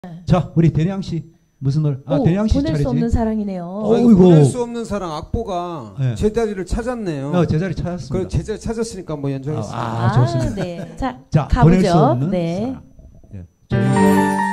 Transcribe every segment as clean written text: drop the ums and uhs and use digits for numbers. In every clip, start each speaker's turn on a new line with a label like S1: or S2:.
S1: 자, 우리 대량 씨 무슨 노래? 아, 대량 씨
S2: 보낼
S1: 차례지.
S2: 수 없는 사랑이네요.
S1: 어이구.
S3: 보낼 수 없는 사랑 악보가
S1: 네.
S3: 제자리를 찾았네요.
S1: 제자리 찾았습니다.
S3: 그 제자리 찾았으니까 뭐 연주하겠습니다.
S1: 좋습니다.
S2: 네. 자,
S1: 자,
S2: 가보죠.
S1: 보낼 수 없는
S2: 네.
S1: 사랑. 예.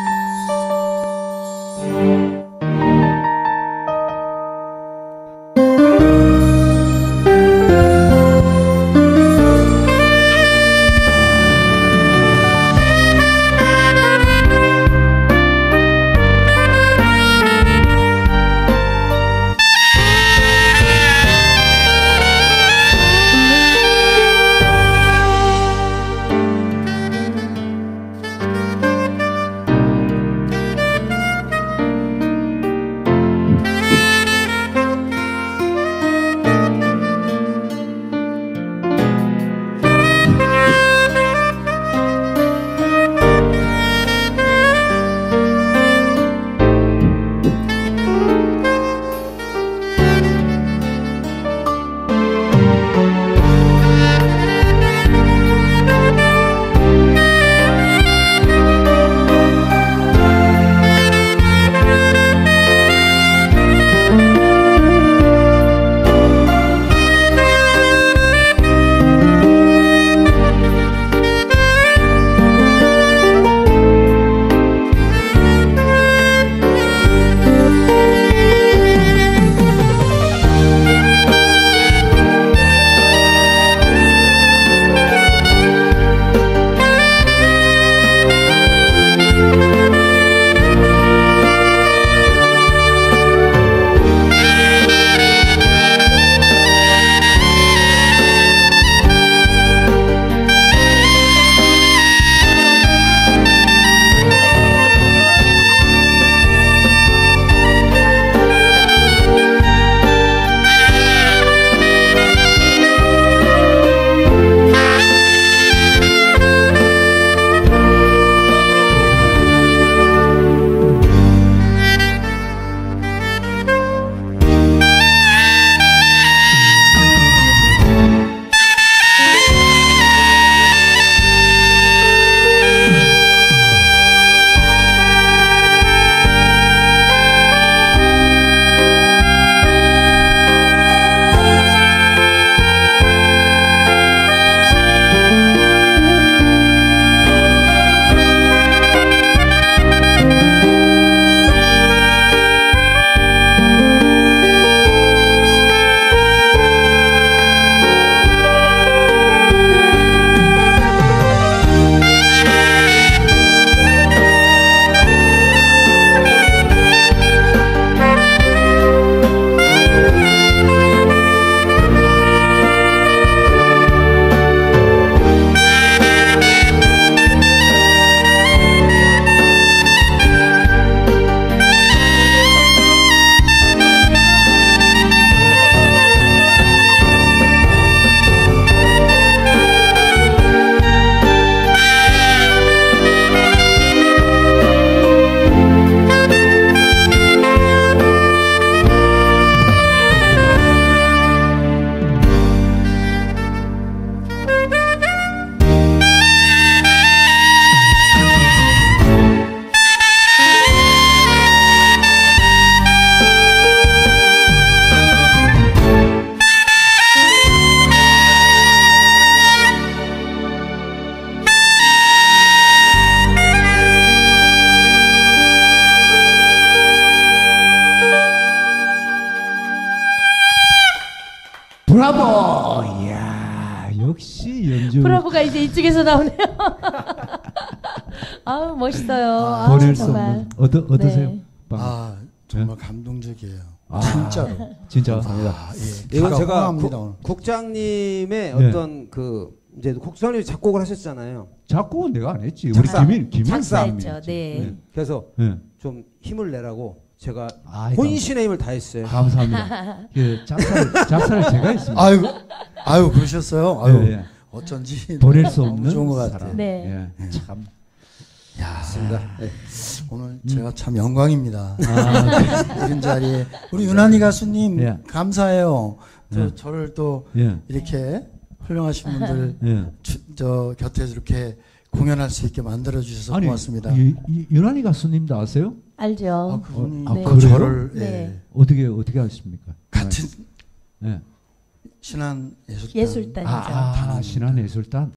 S1: 브라보! 이야, 역시 연주.
S2: 브라보가 이제 이쪽에서 나오네요. 아우, 멋있어요.
S1: 보낼 수
S2: 정말.
S1: 없는. 어떠세요?
S2: 네.
S4: 정말 감동적이에요.
S1: 아,
S4: 진짜로.
S1: 진짜.
S4: 감사합니다. 예,
S3: 이건 제가
S4: 호응합니다, 오늘.
S3: 국장님의
S1: 네.
S3: 어떤 그 이제 국장님이 작곡을 하셨잖아요.
S1: 작곡은 내가 안 했지.
S3: 작사.
S1: 우리 김인
S2: 작사했죠.
S1: 사람이
S2: 네.
S1: 했지.
S3: 그래서
S1: 네.
S3: 좀 힘을 내라고 제가
S1: 아이고.
S3: 혼신의 힘을 다했어요.
S1: 감사합니다. 그 작사를 제가 했습니다.
S4: 아유 그러셨어요. 아유
S1: 네, 네.
S4: 어쩐지
S1: 보낼 수
S4: 너무
S1: 없는
S4: 좋은 것
S1: 사람.
S4: 같아요.
S2: 네.
S1: 예, 참.
S4: 야,
S3: 네.
S4: 오늘 제가 참 영광입니다.
S1: 아,
S4: 이런 자리에 우리 유난히 가수님
S1: 예.
S4: 감사해요.
S1: 예.
S4: 저를 또
S1: 예.
S4: 이렇게 훌륭하신 분들
S1: 예.
S4: 저 곁에서 이렇게 공연할 수 있게 만들어 주셔서
S1: 아니,
S4: 고맙습니다.
S1: 유난히 가수님도 아세요?
S2: 알죠.
S4: 그분이
S1: 아,
S2: 네.
S4: 또
S1: 그래요?
S4: 저를 예,
S2: 네.
S1: 어떻게 아십니까?
S4: 같은
S1: 네.
S4: 신한 예술단
S2: 예술단이죠.
S1: 신한예술단.